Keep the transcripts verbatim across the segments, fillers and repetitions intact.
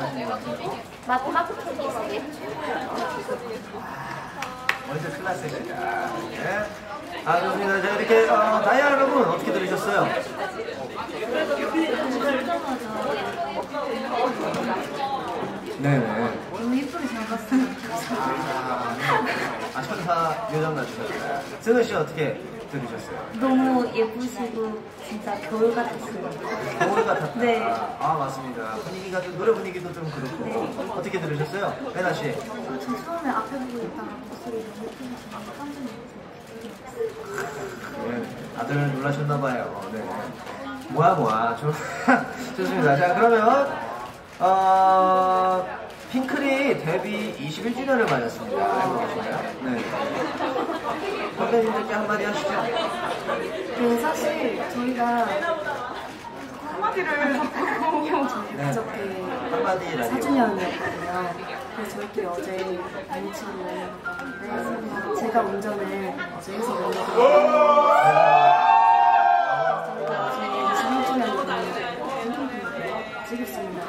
마지막 곡이 세계 먼저 클래스입니다. 네. 아, 좋습니다. 자, 이렇게, 어, 다이아 여러분, 어떻게 들으셨어요? 네네. 너무 예쁘게 잘 봤어요. 아, 네. 아, 천사 요정 같으셨어요. 승은씨 어떻게 들으셨어요? 너무 예쁘시고 진짜 겨울 같았어요. 겨울 같았다. 네. 아, 맞습니다. 분위기가 좀, 노래 분위기도 좀 그렇고. 네. 어떻게 들으셨어요? 레나씨? 어, 저 처음에 앞에 보고 있다가 목소리 너무 예쁘셔서 깜짝 놀랐어요. 네, 다들 놀라셨나봐요. 네. 뭐야, 뭐야. 좋, 좋습니다. 자, 그러면, 어, 핑클이 데뷔 이십일 주년을 맞았습니다. 알고 계시나요? 네. 선배님들께 한마디 하시죠. 네, 사실 저희가 한마디를 네. 그저께 한마디 라디오. 사 주년이었거든요. 그래서 저희끼리 어제 벤치로 올라갔는데 제가 운전을 어제 해서 올라갔는데 저희가 나중에 이십일 주년을 찍었습니다.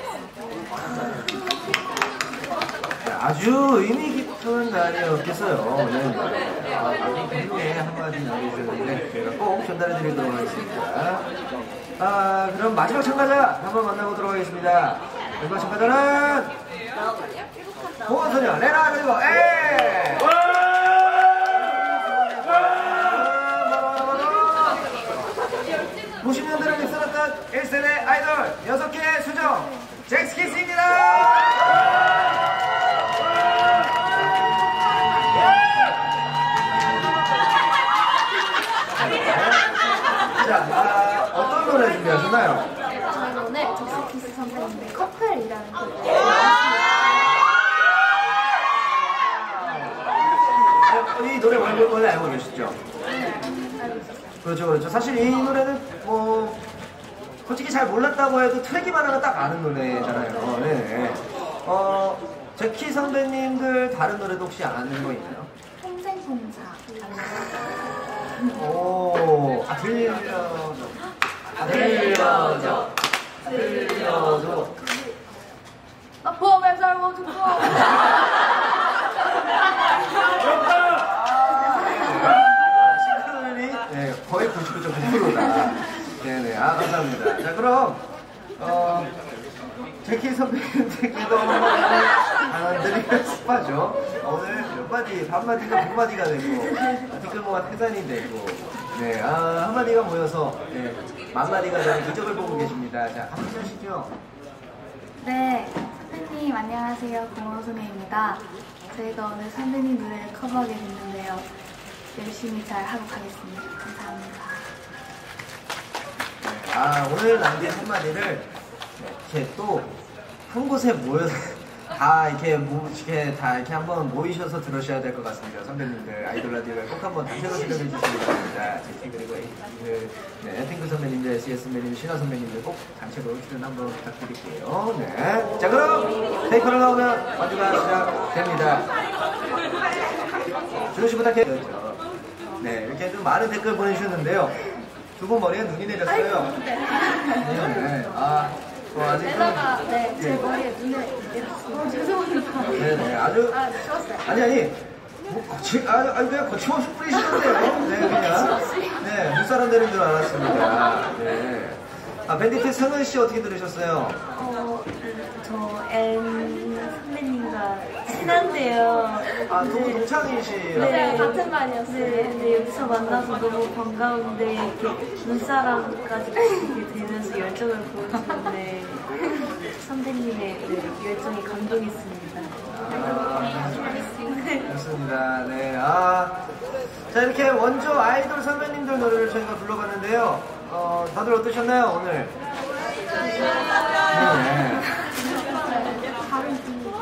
아주 의미 깊은 날이었겠어요. 네. 아, 분명히 한마디 남겨주셨는데 제가 꼭 전달해드리도록 하겠습니다. 아, 그럼 마지막 참가자 한번 만나보도록 하겠습니다. 마지막 참가자는 보건소녀 레나 그리고 에! 구십 년대를 휩쓸었던 일 세대 아이돌 여섯 개의 수정 잭스키스입니다. 자, 아, 어떤 노래 준비하셨나요? 저희가 오늘 잭스키스 선배님의 커플이라는 곡을 이 노래 원래, 원래 알고 계시죠? 그렇죠, 그렇죠. 사실 이 노래는 뭐 솔직히 잘 몰랐다고 해도 틀기만 하면 딱 아는 노래잖아요. 네. 어, 제키 선배님들 다른 노래도 혹시 아는 거 있나요? 평생송사 오, 아, 들려줘. 아, 들려줘. 들려줘. 나 봄에 살고 싶어. 싱크로율이 네, 거의 구십구 점 구 퍼센트다. 네네, 아, 감사합니다. 자, 그럼, 어, 제키 선배님들께도 안 드리면 습하죠. 오늘 몇 마디, 반마디가 백 마디가 되고, 뒷글모가 태산이 되고, 네, 아, 한마디가 모여서, 네, 만마디가 되는 기적을 보고 계십니다. 자, 한번 하시죠. 네, 선배님 안녕하세요. 공허소녀입니다. 저희가 오늘 선배님 노래를 커버하게 됐는데요. 열심히 잘 하고 가겠습니다. 감사합니다. 네, 아, 오늘 남긴 한마디를 이렇게 또 한 곳에 모여서 다 이렇게 모, 이렇게 다 이렇게 한번 모이셔서 들으셔야 될 것 같습니다. 선배님들 아이돌 라디오를 꼭 한번 단체로 출연해 주시기 바랍니다. 제키 그리고 에이핑크, 네, 핑크 선배님들, 에스이에스 선배님, 신화 선배님들 꼭 단체로 출연 한번 부탁드릴게요. 네, 자 그럼 테이크를 나오면 완주가 시작됩니다. 준호 씨 부탁해요. 네, 이렇게 좀 많은 댓글 보내주셨는데요. 두 분 머리에 눈이 내렸어요. 네, 네. 아. 어, 아직 내다가 네, 제 예. 머리에 눈을 내렸어요. 어, 죄송합니다. 네네, 아주. 아, 좋았어요. 아니, 아니. 뭐, 거치, 아, 아니, 그냥 거침없이 뿌리시는데요. 네, 그냥. 네, 눈사람 되는 줄 알았습니다. 네. 아, 밴디트 성은 씨 어떻게 들으셨어요? 어, 저 앤 선배님과 친한데요. 아, 두 분 동창이시라고? 네, 같은 반이었어요. 네, 근데 여기서 만나서 너무 반가운데 이렇게 눈사람까지 이렇게 되면서 열정을 보여주는데 선배님의 네, 열정이 감동했습니다. 아, 좋습니다. 네, 아. 자, 이렇게 원조 아이돌 선배님들 노래를 저희가 불러봤는데요. 어, 다들 어떠셨나요, 오늘? 네. 다른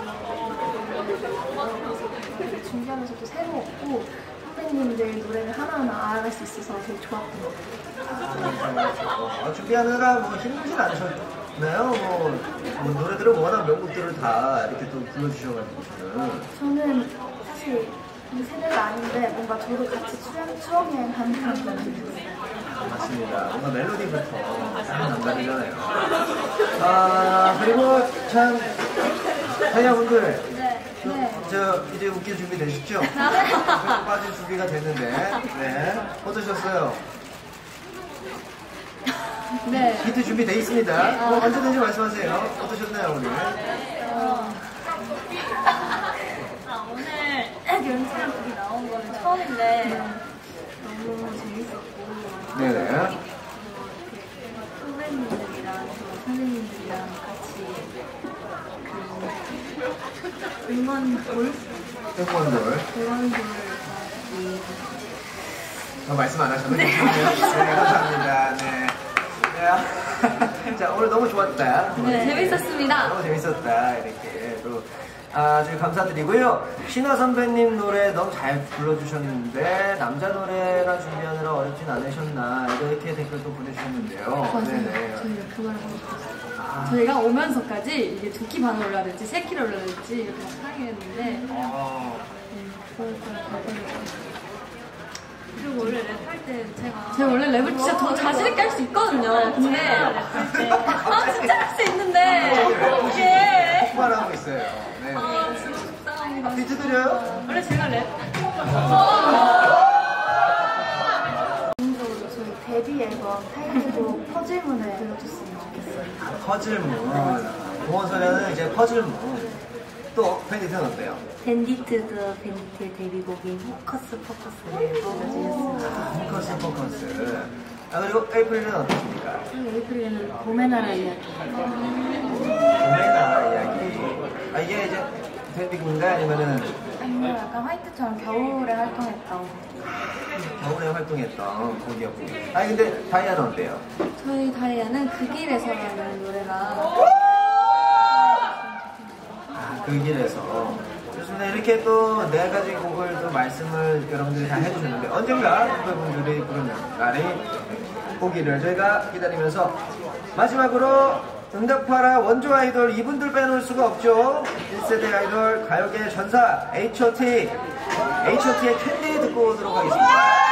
분 준비하면서도 새로웠고 선배님들 노래를 하나하나 알아갈 수 있어서 되게 좋았던 것 같아요. 아, 준비하느라 뭐 힘들진 않으셨나요? 뭐, 뭐 노래들은 워낙 명곡들을 다 이렇게 또 불러주셔가지고 저는. 저는 사실 이 세대가 아닌데 뭔가 저도 같이 추억, 추억여행 하는 그런 기분이 들었어요. 맞습니다. 좋습니다. 뭔가 멜로디부터 딱 남다르잖아요. 아, 그리고 참, 다이아분들. 네. 네. 저, 이제 웃길 준비 되셨죠? 빠질 준비가 됐는데. 네. 어떠셨어요? 네. 히트 준비되어 있습니다. 뭐 언제든지 말씀하세요. 어떠셨나요, 오늘? 어. 아, 오늘 연출한 곡이 나온 거는 처음인데 너무 재밌었고 네네. 어, 선배님들이랑 저 선생님들이랑 같이 그 응원돌? 태권돌. 응원돌 같이 더 말씀 안 하셔도 괜찮아요. 네, 감사합니다. 네. 네. 자, 오늘 너무 좋았다. 네, 재밌었습니다. 너무 재밌었다. 이렇게 또 아주 감사드리고요. 신화 선배님 노래 너무 잘 불러주셨는데 남자 노래라 준비하느라 어렵진 않으셨나 이렇게 댓글 또 보내주셨는데요. 맞아요. 네네. 저희가 그 말을 하고 있었어요. 아, 저희가 오면서까지 이게 두 키 반을 올라야 될지 세 키를 올라야 될지 이렇게 막 상의했는데 어, 음, 그걸 잘 걸렸어요. 그리고 원래 랩할 때 제가 제가 원래 랩을 진짜 더 자신 있게 할 수 있거든요. 근데 랩할 때 아 진짜 할 수 있는데 이게 폭발하고 있어요. 네. 아 진짜 속상합니다. 비트 드려요? 원래 제가 랩 개인적으로 저희 데뷔 앨범 타이틀곡 퍼즐문을 들려줬으면 좋겠어요. 퍼즐문. 동원소녀는 이제 퍼즐문. 또 팬디트는 어때요? 밴디트도 밴디트의 데뷔곡인 포커스 포커스를 불러주셨습니다. 아, 포커스 포커스. 아, 그리고 에이프릴은 어떻습니까? 에이프릴은 봄의 나라 이야기. 봄의 나라 이야기. 아, 이게 이제 데뷔곡인가 아니면은 아니면 약간 화이트처럼 겨울에 활동했던 겨울에 활동했던 곡이었고. 아니 근데 다이아는 어때요? 저희 다이아는 그 길에서라는 노래가 아, 그 길에서. 좋습니다. 이렇게 또 네 가지 곡을 또 말씀을 여러분들이 다 해주셨는데 언젠가 후배분들이 부르는 날이 오기를 저희가 기다리면서 마지막으로 응답하라 원조 아이돌 이분들 빼놓을 수가 없죠. 일 세대 아이돌 가요계 전사 에이치 오 티 에이치 오 티의 캔디 듣고 오도록 하겠습니다.